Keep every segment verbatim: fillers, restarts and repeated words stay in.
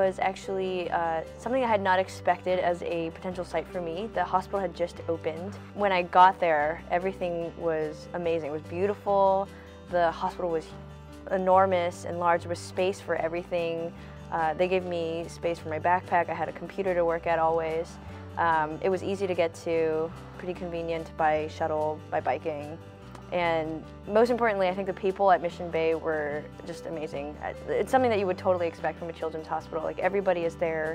was actually uh, something I had not expected as a potential site for me. The hospital had just opened. When I got there, everything was amazing. It was beautiful. The hospital was enormous and large. There was space for everything. Uh, they gave me space for my backpack. I had a computer to work at always. Um, it was easy to get to, pretty convenient by shuttle, by biking. And most importantly, I think the people at Mission Bay were just amazing. It's something that you would totally expect from a children's hospital. Like, everybody is there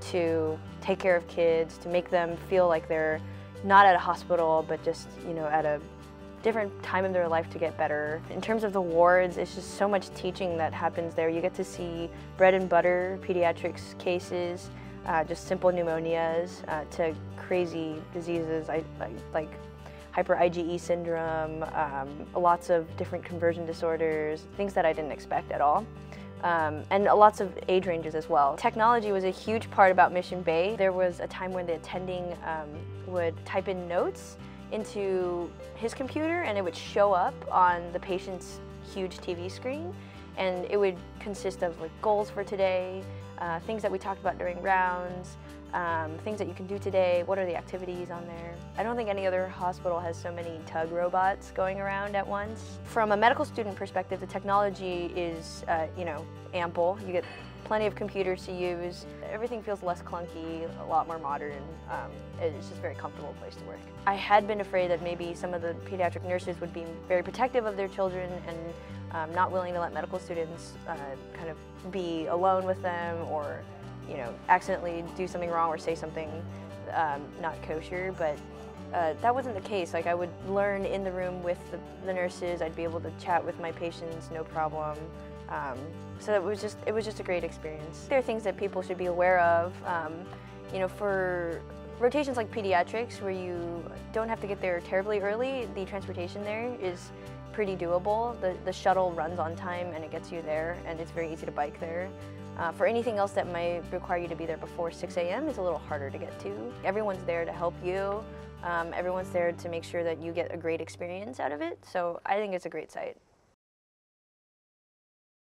to take care of kids, to make them feel like they're not at a hospital, but just, you know, at a different time in their life to get better. In terms of the wards, it's just so much teaching that happens there. You get to see bread and butter pediatrics cases, uh, just simple pneumonias, uh, to crazy diseases I, I, like hyper I G E syndrome, um, lots of different conversion disorders, things that I didn't expect at all. Um, and lots of age ranges as well. Technology was a huge part about Mission Bay. There was a time when the attending um, would type in notes into his computer and it would show up on the patient's huge T V screen, and it would consist of like goals for today, uh, things that we talked about during rounds, um, things that you can do today, what are the activities on there. I don't think any other hospital has so many tug robots going around at once. From a medical student perspective, the technology is uh, you know, ample. You get plenty of computers to use. Everything feels less clunky, a lot more modern. Um, it's just a very comfortable place to work. I had been afraid that maybe some of the pediatric nurses would be very protective of their children and um, not willing to let medical students uh, kind of be alone with them, or, you know, accidentally do something wrong or say something um, not kosher, but uh, that wasn't the case. Like, I would learn in the room with the, the nurses. I'd be able to chat with my patients, no problem. Um, so it was just it was just a great experience. There are things that people should be aware of. Um, you know, for rotations like pediatrics, where you don't have to get there terribly early, the transportation there is pretty doable. The, the shuttle runs on time and it gets you there, and it's very easy to bike there. Uh, for anything else that might require you to be there before six A M, it's a little harder to get to. Everyone's there to help you. Um, everyone's there to make sure that you get a great experience out of it. So I think it's a great site.